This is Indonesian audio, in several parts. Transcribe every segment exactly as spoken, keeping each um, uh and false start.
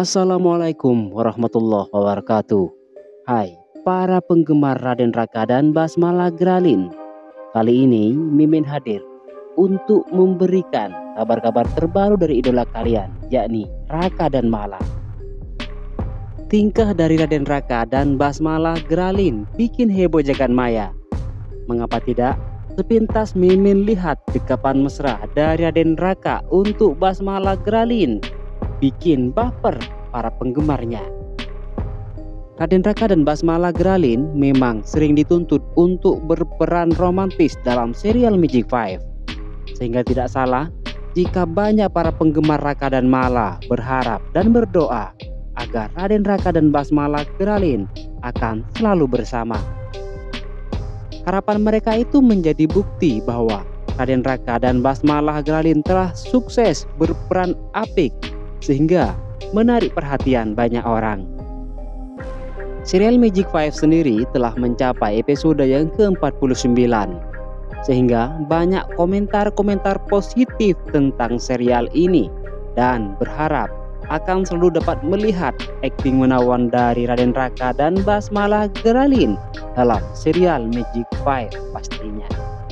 Assalamualaikum warahmatullahi wabarakatuh. Hai para penggemar Raden Raka dan Basmala Gralin. Kali ini Mimin hadir untuk memberikan kabar-kabar terbaru dari idola kalian, yakni Raka dan Mala. Tingkah dari Raden Raka dan Basmala Gralin bikin heboh jagat maya. Mengapa tidak? Sepintas Mimin lihat dekapan mesra dari Raden Raka untuk Basmala Gralin bikin baper para penggemarnya. Raden Raka dan Basmala Gralin memang sering dituntut untuk berperan romantis dalam serial Magic Five. Sehingga tidak salah jika banyak para penggemar Raka dan Mala berharap dan berdoa agar Raden Raka dan Basmala Gralin akan selalu bersama. Harapan mereka itu menjadi bukti bahwa Raden Raka dan Basmala Gralin telah sukses berperan apik sehingga menarik perhatian banyak orang. Serial Magic Five sendiri telah mencapai episode yang ke empat puluh sembilan, sehingga banyak komentar-komentar positif tentang serial ini dan berharap akan selalu dapat melihat akting menawan dari Raden Raka dan Basmala Gralin dalam serial Magic Five pastinya.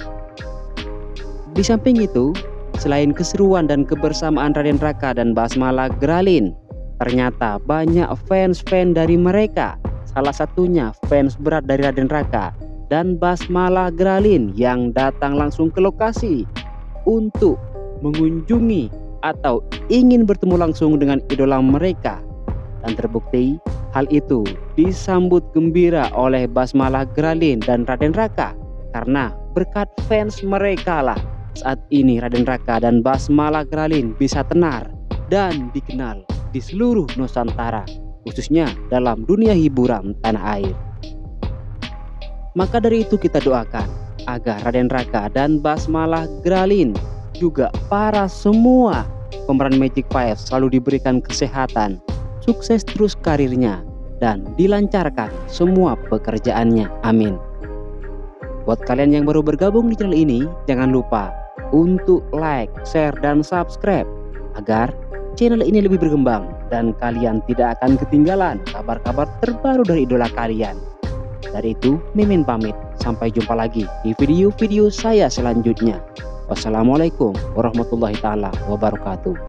Di samping itu, selain keseruan dan kebersamaan Raden Raka dan Basmala Gralin, ternyata banyak fans-fans dari mereka, salah satunya fans berat dari Raden Raka dan Basmala Gralin yang datang langsung ke lokasi untuk mengunjungi atau ingin bertemu langsung dengan idola mereka. Dan terbukti hal itu disambut gembira oleh Basmala Gralin dan Raden Raka, karena berkat fans mereka lah saat ini Raden Raka dan Basmala Gralin bisa tenar dan dikenal di seluruh Nusantara, khususnya dalam dunia hiburan tanah air. Maka dari itu kita doakan agar Raden Raka dan Basmala Gralin juga para semua pemeran Magic Five selalu diberikan kesehatan, sukses terus karirnya, dan dilancarkan semua pekerjaannya. Amin. Buat kalian yang baru bergabung di channel ini, jangan lupa untuk like, share, dan subscribe agar channel ini lebih berkembang dan kalian tidak akan ketinggalan kabar-kabar terbaru dari idola kalian. Dari itu, Mimin pamit. Sampai jumpa lagi di video-video saya selanjutnya. Wassalamualaikum warahmatullahi taala wabarakatuh.